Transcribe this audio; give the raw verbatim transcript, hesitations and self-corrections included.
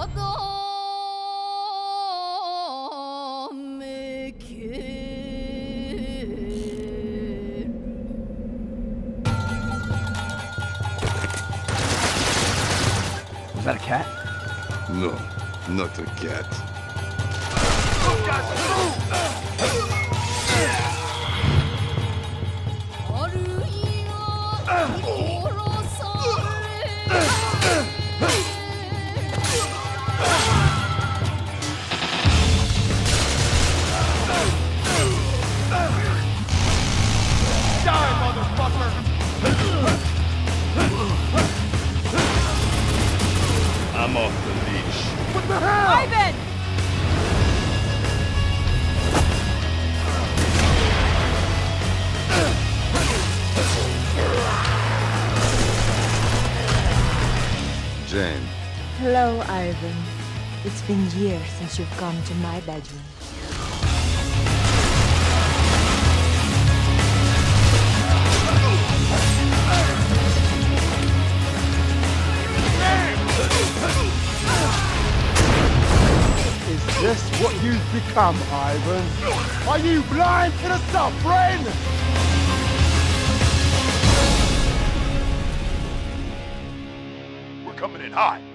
Is that a cat? No, not a cat. I'm off the leash. What the hell? Ivan! Jane. Hello, Ivan. It's been years since you've come to my bedroom. Is this what you've become, Ivan? Are you blind to the suffering? We're coming in hot.